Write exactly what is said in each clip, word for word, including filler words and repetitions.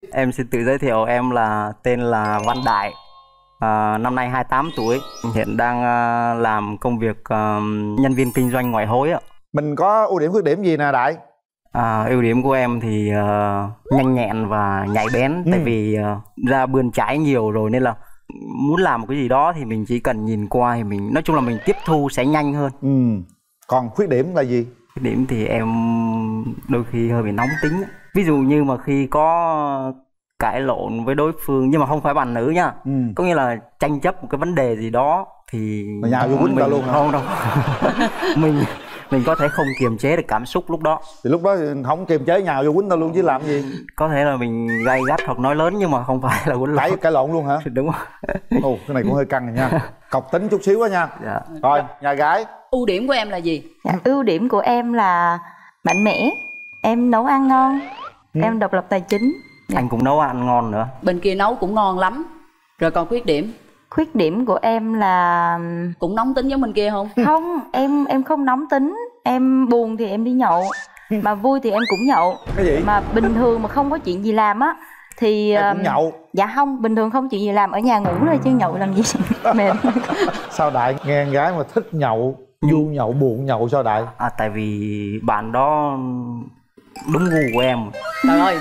Em xin tự giới thiệu, em là tên là Văn Đại, à, năm nay hai mươi tám tuổi, hiện đang uh, làm công việc uh, nhân viên kinh doanh ngoại hối ạ. Mình có ưu điểm khuyết điểm gì nè Đại? À, ưu điểm của em thì uh, nhanh nhẹn và nhạy bén, ừ. Tại vì uh, ra bươn chải nhiều rồi nên là muốn làm một cái gì đó thì mình chỉ cần nhìn qua thì mình nói chung là mình tiếp thu sẽ nhanh hơn. Ừ. Còn khuyết điểm là gì? Khuyết điểm thì em đôi khi hơi bị nóng tính. Ví dụ như mà khi có cãi lộn với đối phương, nhưng mà không phải bạn nữ nha, ừ. Có nghĩa là tranh chấp một cái vấn đề gì đó thì mà nhào vô quýnh tao luôn hả? Không đâu. mình mình có thể không kiềm chế được cảm xúc lúc đó. Thì lúc đó không kiềm chế nhào vô quýnh tao luôn chứ làm gì? Có thể là mình gay gắt hoặc nói lớn nhưng mà không phải là quýnh lộn. Cãi cãi lộn luôn hả? Đúng rồi. Ồ, cái này cũng hơi căng rồi nha. Cọc tính chút xíu quá nha. Dạ. Rồi, nhà gái. Ưu điểm của em là gì? Dạ, ưu điểm của em là mạnh mẽ, em nấu ăn ngon, ừ. Em độc lập tài chính. Dạ. Anh cũng nấu ăn ngon nữa. Bên kia nấu cũng ngon lắm. Rồi còn khuyết điểm? Khuyết điểm của em là cũng nóng tính giống bên kia không? Không, em em không nóng tính. Em buồn thì em đi nhậu, mà vui thì em cũng nhậu. Cái gì? Mà bình thường mà không có chuyện gì làm á thì em cũng nhậu. Dạ không, bình thường không chuyện gì làm ở nhà ngủ thôi chứ nhậu làm gì mệt. Sao Đại nghe con gái mà thích nhậu, vui nhậu, buồn nhậu sao Đại? À, tại vì bạn đó đúng gu của em. Trời ơi,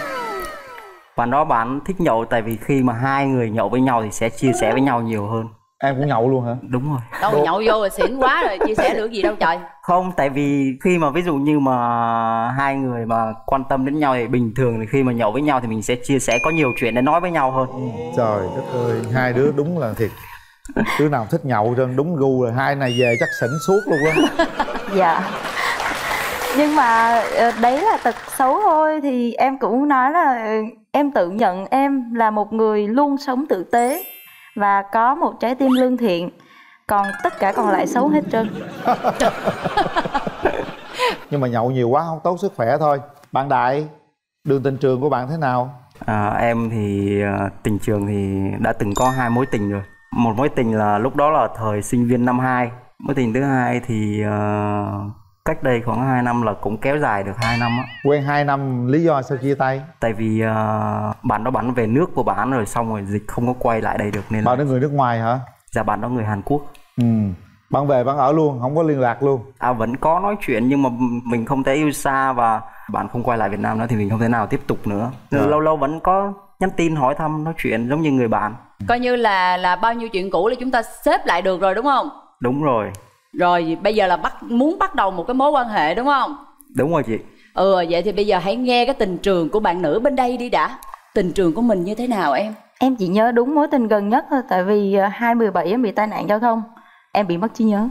bạn đó bạn thích nhậu, tại vì khi mà hai người nhậu với nhau thì sẽ chia sẻ với nhau nhiều hơn. Em cũng nhậu luôn hả? Đúng rồi. Đâu mà nhậu vô rồi xỉn quá rồi chia sẻ được gì đâu trời. Không, tại vì khi mà ví dụ như mà hai người mà quan tâm đến nhau thì bình thường thì khi mà nhậu với nhau thì mình sẽ chia sẻ, có nhiều chuyện để nói với nhau hơn. Trời đất ơi, hai đứa đúng là thiệt. Đứa nào thích nhậu cho đúng gu rồi, hai này về chắc xỉn suốt luôn á. Dạ. Nhưng mà đấy là tật xấu thôi, thì em cũng nói là em tự nhận em là một người luôn sống tử tế và có một trái tim lương thiện, còn tất cả còn lại xấu hết trơn. Nhưng mà nhậu nhiều quá không tốt sức khỏe thôi. Bạn Đại, đường tình trường của bạn thế nào? À, em thì tình trường thì đã từng có hai mối tình rồi. Một mối tình là lúc đó là thời sinh viên năm hai. Mối tình thứ hai thì uh, cách đây khoảng hai năm, là cũng kéo dài được hai năm á. Quen hai năm, lý do sao chia tay? Tại vì uh, bạn đó bắn về nước của bạn rồi, xong rồi dịch không có quay lại đây được nên. Bạn đó người nước ngoài hả? Dạ, bạn đó người Hàn Quốc. Ừ. Bạn về bạn ở luôn, không có liên lạc luôn? À, vẫn có nói chuyện nhưng mà mình không thể yêu xa, và bạn không quay lại Việt Nam nữa thì mình không thể nào tiếp tục nữa. À. Lâu lâu vẫn có nhắn tin hỏi thăm, nói chuyện giống như người bạn. Coi như là là bao nhiêu chuyện cũ là chúng ta xếp lại được rồi đúng không? Đúng rồi. Rồi bây giờ là bắt muốn bắt đầu một cái mối quan hệ đúng không? Đúng rồi chị. Ừ, vậy thì bây giờ hãy nghe cái tình trường của bạn nữ bên đây đi đã. Tình trường của mình như thế nào em? Em chỉ nhớ đúng mối tình gần nhất thôi, tại vì hai mười bảy em bị tai nạn giao thông, em bị mất trí nhớ.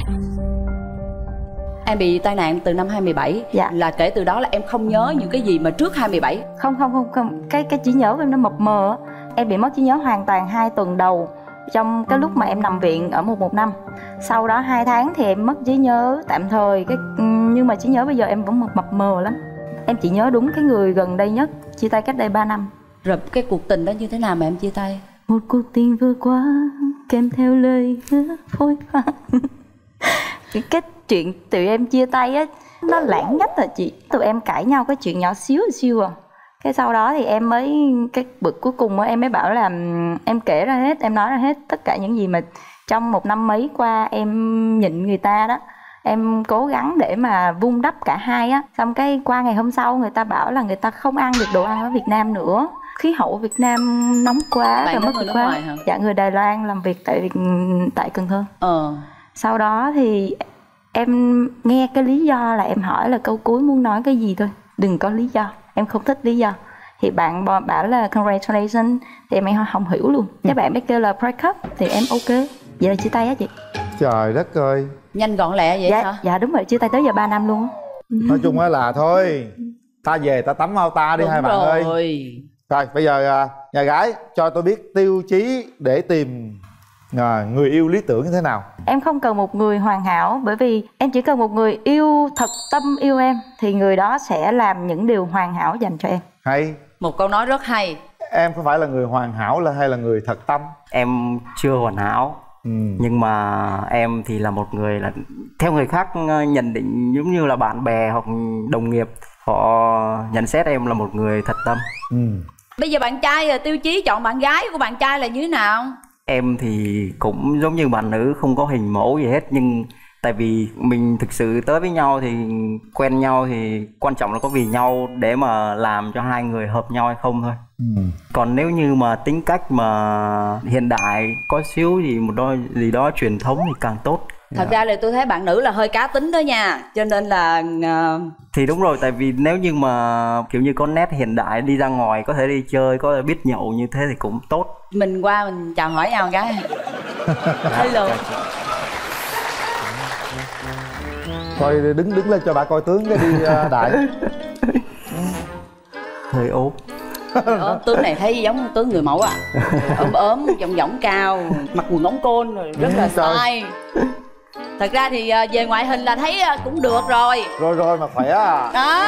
Em bị tai nạn từ năm hai mười bảy. Dạ. Là kể từ đó là em không nhớ những cái gì mà trước hai mười bảy. Không không không không, cái cái trí nhớ của em nó mập mờ. Em bị mất trí nhớ hoàn toàn hai tuần đầu trong cái lúc mà em nằm viện ở một một năm. Sau đó hai tháng thì em mất trí nhớ tạm thời, cái nhưng mà trí nhớ bây giờ em vẫn mập, mập mờ lắm. Em chỉ nhớ đúng cái người gần đây nhất, chia tay cách đây ba năm. Rồi cái cuộc tình đó như thế nào mà em chia tay? Một cuộc tình vừa qua kèm theo lời hứa phôi pha. Cái chuyện tụi em chia tay á, nó lãng nhất là chị. Tụi em cãi nhau cái chuyện nhỏ xíu xíu à. Cái sau đó thì em mới, cái bực cuối cùng á, em mới bảo là em kể ra hết, em nói ra hết tất cả những gì mà trong một năm mấy qua em nhịn người ta đó. Em cố gắng để mà vun đắp cả hai á. Xong cái qua ngày hôm sau người ta bảo là người ta không ăn được đồ ăn ở Việt Nam nữa. Khí hậu Việt Nam nóng quá và mất người quá. ngoài hả? Dạ, người Đài Loan làm việc tại tại Cần Thơ. Ờ. Sau đó thì em nghe cái lý do là em hỏi là câu cuối muốn nói cái gì thôi, đừng có lý do, em không thích lý do. Thì bạn bảo là congratulations, thì em không hiểu luôn. Các bạn mới kêu là break up thì em ok. Vậy là chia tay á chị. Trời đất ơi, nhanh gọn lẹ vậy dạ, hả? Dạ đúng rồi, chia tay tới giờ ba năm luôn. Nói chung á là thôi, ta về ta tắm ao ta đi. Đúng hai bạn rồi. ơi. Rồi bây giờ nhà gái cho tôi biết tiêu chí để tìm à, người yêu lý tưởng như thế nào. Em không cần một người hoàn hảo, bởi vì em chỉ cần một người yêu thật tâm yêu em, thì người đó sẽ làm những điều hoàn hảo dành cho em. Hay. Một câu nói rất hay. Em có phải là người hoàn hảo là hay là người thật tâm? Em chưa hoàn hảo. Ừ. Nhưng mà em thì là một người là theo người khác nhận định, giống như là bạn bè hoặc đồng nghiệp họ nhận xét em là một người thật tâm. Ừ. Bây giờ bạn trai tiêu chí chọn bạn gái của bạn trai là như thế nào? Em thì cũng giống như bạn nữ, không có hình mẫu gì hết, nhưng tại vì mình thực sự tới với nhau thì quen nhau thì quan trọng là có vì nhau để mà làm cho hai người hợp nhau hay không thôi. Ừ. Còn nếu như mà tính cách mà hiện đại có xíu gì một đôi gì đó truyền thống thì càng tốt. Thật ra là tôi thấy bạn nữ là hơi cá tính đó nha, cho nên là uh... thì đúng rồi, tại vì nếu như mà kiểu như có nét hiện đại, đi ra ngoài có thể đi chơi, có thể biết nhậu như thế thì cũng tốt. Mình qua mình chào hỏi nhau cái hello. Thôi đứng đứng lên cho bà coi tướng cái đi uh, Đại. Hơi ốm. Ờ, tướng này thấy giống tướng người mẫu à. Ốm ốm, giọng giọng cao, mặc quần ống côn rồi rất là sai. Thật ra thì về ngoại hình là thấy cũng được rồi. Rồi rồi mà khỏe à. Đó.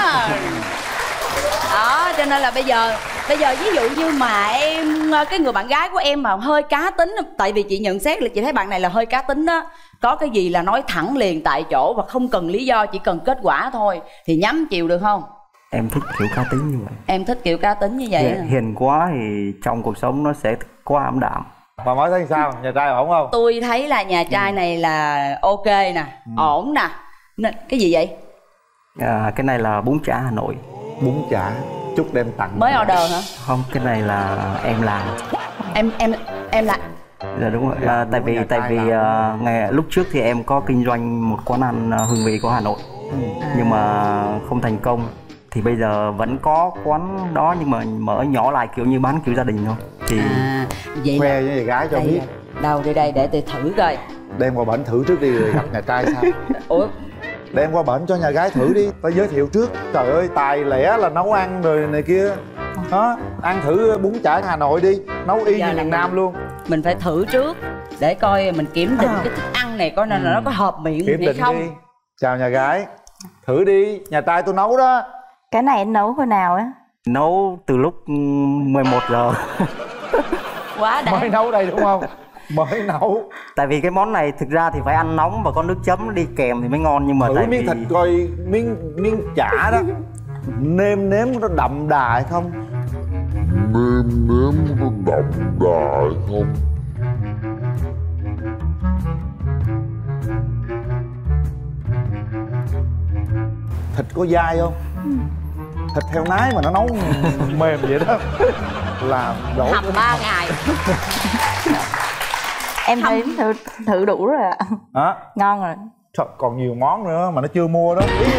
Đó, cho nên là bây giờ Bây giờ ví dụ như mà em, cái người bạn gái của em mà hơi cá tính, tại vì chị nhận xét là chị thấy bạn này là hơi cá tính đó. Có cái gì là nói thẳng liền tại chỗ và không cần lý do, chỉ cần kết quả thôi, thì nhắm chiều được không? Em thích kiểu cá tính như vậy. Em thích kiểu cá tính như vậy. Hiền, hiền quá thì trong cuộc sống nó sẽ quá ảm đạm. Bà mới thấy sao? Nhà trai ổn không? Tôi thấy là nhà trai này là ok nè, ừ. ổn nè. Cái gì vậy? À, cái này là bún chả Hà Nội. Bún chả chút đem tặng. Mới order hả? Không, cái này là em làm. Em em em làm. Dạ đúng rồi. À, tại vì tại vì uh, ngày lúc trước thì em có kinh doanh một quán ăn uh, hương vị của Hà Nội, ừ. nhưng mà không thành công. Thì bây giờ vẫn có quán đó nhưng mà mở nhỏ lại kiểu như bán kiểu gia đình thôi. Thì à, vậy khoe với người gái cho đây, biết. Đâu đi đây để tôi thử coi. Đem qua bển thử trước đi rồi gặp nhà trai sao? Ủa? Đem qua bển cho nhà gái thử đi, tao giới thiệu trước. Trời ơi, tài lẻ là nấu ăn rồi này kia. Đó, ăn thử bún chả Hà Nội đi, nấu y như miền Nam luôn. Mình phải thử trước để coi mình kiểm định à. cái thức ăn này coi là ừ. nó có hợp miệng kiểm hay không. Đi. Chào nhà gái, thử đi, nhà trai tôi nấu đó. Cái này anh nấu hồi nào á? Nấu từ lúc mười một giờ. Quá đã. Mới nấu đây đúng không? Mới nấu. Tại vì cái món này thực ra thì phải ăn nóng và có nước chấm đi kèm thì mới ngon, nhưng mà thử tại miếng vì... thịt coi miếng miếng chả đó nêm nếm nó đậm đà hay không? Nêm nếm nó đậm đà hay không? Thịt có dai không? Thịt heo nái mà nó nấu mềm vậy đó là đổ hầm ba ngày. Em thấy thử thử đủ rồi ạ. À. Hả? Ngon rồi. Trời, còn nhiều món nữa mà nó chưa mua đó.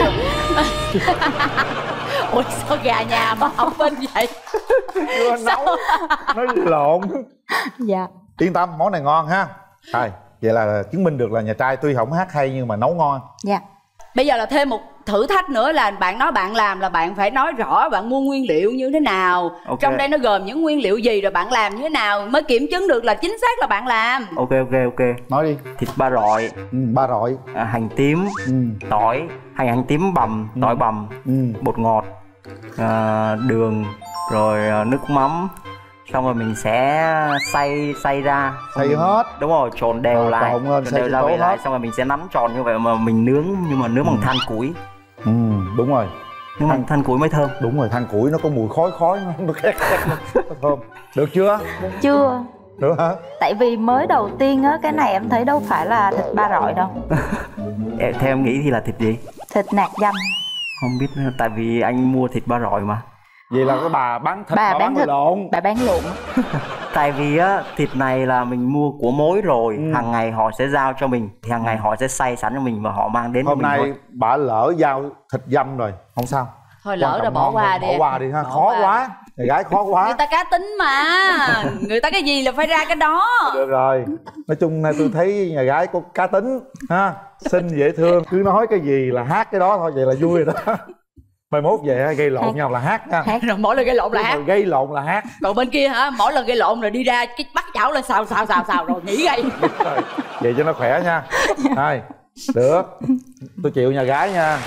Ủa sao gà nhà mà không bên vậy? Chưa nấu, nó lộn. Dạ. Yên tâm, món này ngon ha. Rồi, vậy là chứng minh được là nhà trai tuy không hát hay nhưng mà nấu ngon. Dạ. Bây giờ là thêm một thử thách nữa là bạn nói bạn làm là bạn phải nói rõ bạn mua nguyên liệu như thế nào, okay. trong đây nó gồm những nguyên liệu gì, rồi bạn làm như thế nào mới kiểm chứng được là chính xác là bạn làm. Ok ok ok. Nói đi. Thịt ba rọi. Ừ, ba rọi. À, hành tím, ừ. tỏi, hành hành tím bằm, ừ. tỏi bằm, ừ. bột ngọt, à, đường, rồi nước mắm. Xong rồi mình sẽ xay xay ra, xay hết, đúng rồi, trộn đều à, lại, trộn lên, trộn đều ra về lại, xong rồi mình sẽ nắn tròn như vậy mà mình nướng, nhưng mà nướng ừ. bằng than củi. Ừ, đúng rồi. Nướng bằng than củi mới thơm. Đúng rồi, than củi nó có mùi khói khói, nó khét khét, nó thơm. Được chưa? Chưa. Được hả? Tại vì mới đầu tiên á, cái này em thấy đâu phải là thịt ba rọi đâu. Theo em nghĩ thì là thịt gì? Thịt nạc dăm. Không biết, tại vì anh mua thịt ba rọi mà. Vậy là cái bà bán thịt, bà, bà bán, bán thịt lộn. Bà bán lộn. Tại vì á, thịt này là mình mua của mối rồi, ừ. hàng ngày họ sẽ giao cho mình, thì hàng ngày họ sẽ xay sẵn cho mình và họ mang đến hôm cho mình. Hôm nay thôi. bà lỡ giao thịt dăm rồi, không sao. Thôi lỡ rồi bỏ qua đi. Bỏ qua đi ha, bỏ khó qua. Quá. Người gái khó quá. Người ta cá tính mà. Người ta cái gì là phải ra cái đó. Được rồi. Nói chung này tôi thấy nhà gái có cá tính ha, xinh dễ thương, cứ nói cái gì là hát cái đó thôi, vậy là vui rồi đó. Mai mốt về gây lộn hát. nhau là hát nha. Hát rồi mỗi lần gây lộn là hát. Gây lộn là hát. Còn bên kia hả, mỗi lần gây lộn rồi đi ra cái bắt chảo lên xào xào xào xào rồi nghỉ gây. Vậy cho nó khỏe nha. Thôi, được. Tôi chịu nhà gái nha.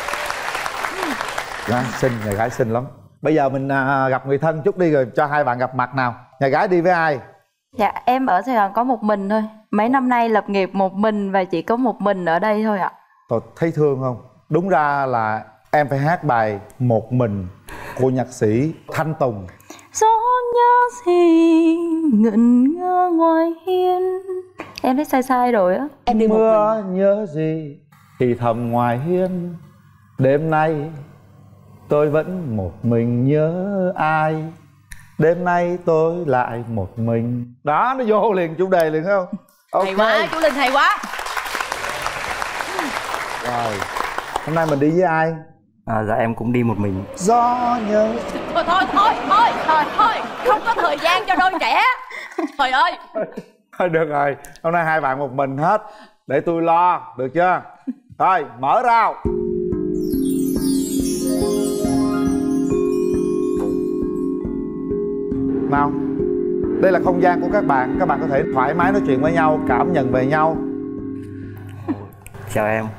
Đó, xinh, nhà gái xinh lắm. Bây giờ mình à, gặp người thân chút đi rồi cho hai bạn gặp mặt nào. Nhà gái đi với ai? Dạ em ở Sài Gòn có một mình thôi. Mấy năm nay lập nghiệp một mình và chỉ có một mình ở đây thôi ạ. Tôi thấy thương không? Đúng ra là em phải hát bài Một Mình của nhạc sĩ Thanh Tùng. Gió nhớ gì ngẩn ngơ ngoài hiên. Em thấy sai sai rồi á. Em đi một Mưa mình. nhớ gì thì thầm ngoài hiên. Đêm nay tôi vẫn một mình nhớ ai. Đêm nay tôi lại một mình. Đó, nó vô liền chủ đề liền không? Okay. Hay quá, chú Linh hay quá. Rồi, hôm nay mình đi với ai? À, dạ em cũng đi một mình. Gió nhớ. Thôi thôi thôi thôi thôi thôi, không có thời gian cho đôi trẻ. Trời ơi. Thôi được rồi, hôm nay hai bạn một mình hết. Để tôi lo, được chưa? Rồi, mở rào. Nào, đây là không gian của các bạn. Các bạn có thể thoải mái nói chuyện với nhau, cảm nhận về nhau. Chào em.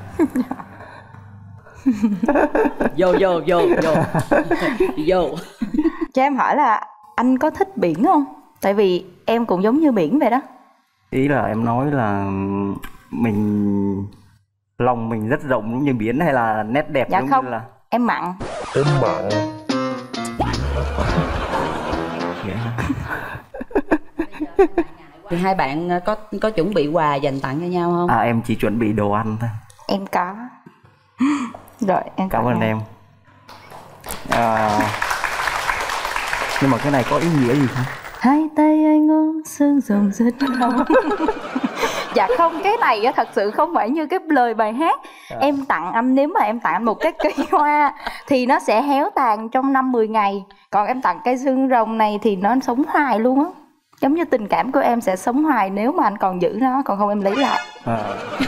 Vô vô vô vô vô. Cho em hỏi là anh có thích biển không? Tại vì em cũng giống như biển vậy đó. Ý là em nói là mình lòng mình rất rộng giống như biển, hay là nét đẹp Dạ giống không, như là em mặn. Em mặn. Thì hai bạn có có chuẩn bị quà dành tặng cho nhau không? À, em chỉ chuẩn bị đồ ăn thôi. Em có. Rồi em Cảm ơn em. À, nhưng mà cái này có ý nghĩa gì không? Hai tay anh ôm sương rồng rất nóng. Dạ không, cái này á thật sự không phải như cái lời bài hát. À. Em tặng anh, nếu mà em tặng anh một cái cây hoa thì nó sẽ héo tàn trong năm mười ngày. Còn em tặng cây xương rồng này thì nó sống hoài luôn á. Giống như tình cảm của em sẽ sống hoài nếu mà anh còn giữ nó, còn không em lấy lại. À.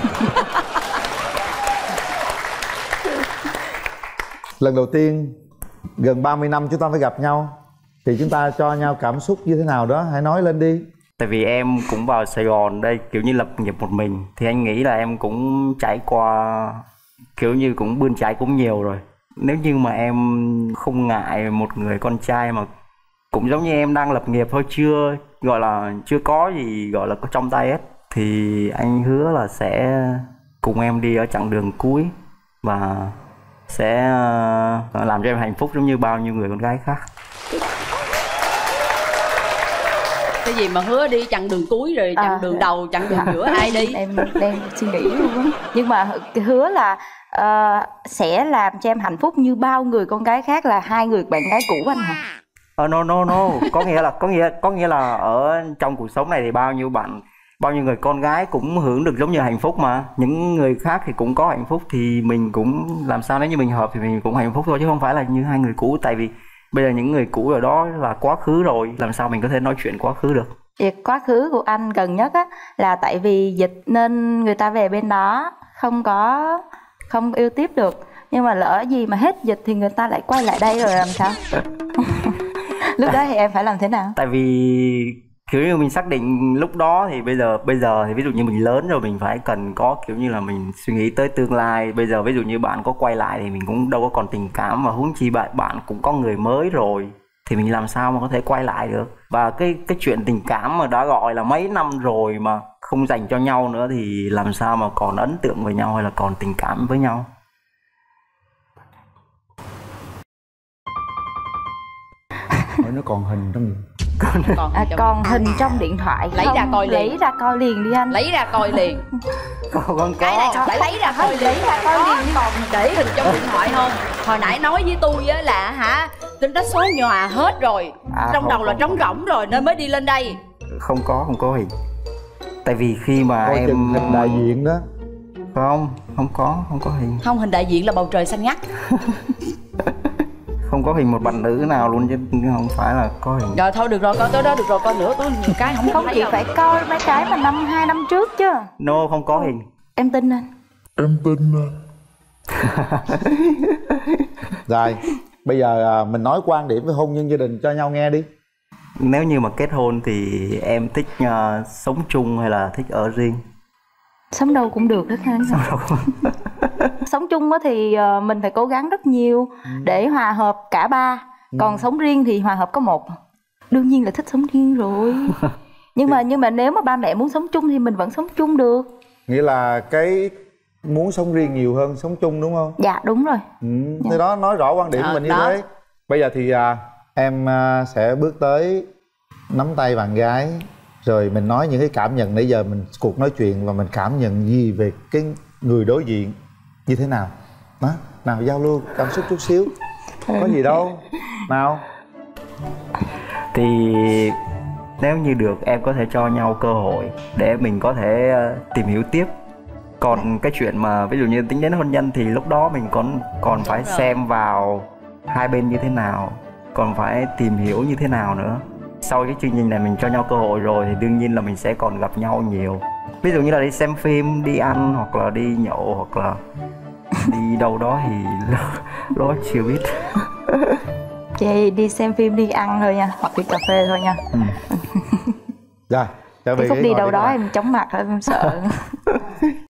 Lần đầu tiên gần ba mươi năm chúng ta phải gặp nhau, thì chúng ta cho nhau cảm xúc như thế nào đó, hãy nói lên đi. Tại vì em cũng vào Sài Gòn đây kiểu như lập nghiệp một mình, thì anh nghĩ là em cũng trải qua kiểu như cũng bươn chải cũng nhiều rồi. Nếu như mà em không ngại một người con trai mà cũng giống như em đang lập nghiệp thôi, chưa gọi là chưa có gì gọi là có trong tay hết, thì anh hứa là sẽ cùng em đi ở chặng đường cuối và sẽ làm cho em hạnh phúc giống như bao nhiêu người con gái khác. Cái gì mà hứa đi chặng đường cuối rồi chặng à, đường đầu, chặng đường giữa ai đi? Em đang suy nghĩ luôn á. Nhưng mà hứa là uh, sẽ làm cho em hạnh phúc như bao người con gái khác, là hai người bạn gái cũ anh hả? Ờ, no no no, có nghĩa là có nghĩa có nghĩa là ở trong cuộc sống này thì bao nhiêu bạn, bao nhiêu người con gái cũng hưởng được giống như hạnh phúc mà. Những người khác thì cũng có hạnh phúc, thì mình cũng làm sao nếu như mình hợp thì mình cũng hạnh phúc thôi, chứ không phải là như hai người cũ. Tại vì bây giờ những người cũ ở đó là quá khứ rồi, làm sao mình có thể nói chuyện quá khứ được. Việc quá khứ của anh gần nhất á là tại vì dịch nên người ta về bên đó không có không yêu tiếp được. Nhưng mà lỡ gì mà hết dịch thì người ta lại quay lại đây rồi làm sao? Lúc đó thì em phải làm thế nào? Tại vì kiểu như mình xác định lúc đó thì bây giờ bây giờ thì ví dụ như mình lớn rồi, mình phải cần có kiểu như là mình suy nghĩ tới tương lai. Bây giờ ví dụ như bạn có quay lại thì mình cũng đâu có còn tình cảm, và huống chi bạn bạn cũng có người mới rồi thì mình làm sao mà có thể quay lại được. Và cái cái chuyện tình cảm mà đã gọi là mấy năm rồi mà không dành cho nhau nữa thì làm sao mà còn ấn tượng với nhau hay là còn tình cảm với nhau. Hỏi nó còn hình trong gì? Còn, à, còn hình trong điện thoại lấy không? ra coi liền. Lấy ra coi liền đi anh. Lấy ra coi liền. Còn có. Cái này phải lấy ra coi liền. Lấy ra coi liền. Còn để hình trong điện thoại không? Hồi nãy nói với tôi á là hả, tính đó số nhòa hết rồi. À, trong không, đầu là không, trống rỗng rồi nên mới đi lên đây. Không có, không có hình. Tại vì khi mà coi em hình đại diện đó. Không, không có, không có hình. Không, hình đại diện là bầu trời xanh ngắt. Không có hình một bạn nữ nào luôn, chứ không phải là có hình. Rồi thôi được rồi, coi tới đó được rồi, coi nữa có nhiều cái không không chị phải coi mấy cái mà năm hai năm trước chứ. No, không có hình. Em tin anh. Em tin anh. Rồi, bây giờ mình nói quan điểm về hôn nhân gia đình cho nhau nghe đi. Nếu như mà kết hôn thì em thích uh, sống chung hay là thích ở riêng? Sống đâu cũng được đó anh. Sống đâu cũng... Sống chung thì mình phải cố gắng rất nhiều để hòa hợp cả ba. Còn ừ. sống riêng thì hòa hợp có một. Đương nhiên là thích sống riêng rồi. Nhưng mà nhưng mà nếu mà ba mẹ muốn sống chung thì mình vẫn sống chung được. Nghĩa là cái muốn sống riêng nhiều hơn sống chung đúng không? Dạ đúng rồi. Ừ, dạ. Thế đó nói rõ quan điểm của mình như đó. Thế. Bây giờ thì à, Em à, sẽ bước tới nắm tay bạn gái, rồi mình nói những cái cảm nhận nãy giờ mình cuộc nói chuyện, và mình cảm nhận gì về cái người đối diện như thế nào đó. Nào giao lưu cảm xúc chút xíu. Có gì đâu. Nào. Thì nếu như được em có thể cho nhau cơ hội để mình có thể tìm hiểu tiếp. Còn cái chuyện mà ví dụ như tính đến hôn nhân thì lúc đó mình còn còn phải xem vào hai bên như thế nào, còn phải tìm hiểu như thế nào nữa. Sau cái chương trình này mình cho nhau cơ hội rồi thì đương nhiên là mình sẽ còn gặp nhau nhiều. Ví dụ như là đi xem phim, đi ăn, hoặc là đi nhậu, hoặc là đi đâu đó thì đó chưa biết. Chị đi xem phim, đi ăn thôi nha, hoặc đi cà phê thôi nha. Ừ. Rồi, trở về Cái khúc ghế đi ngồi đâu đó các bạn. em chóng mặt em sợ.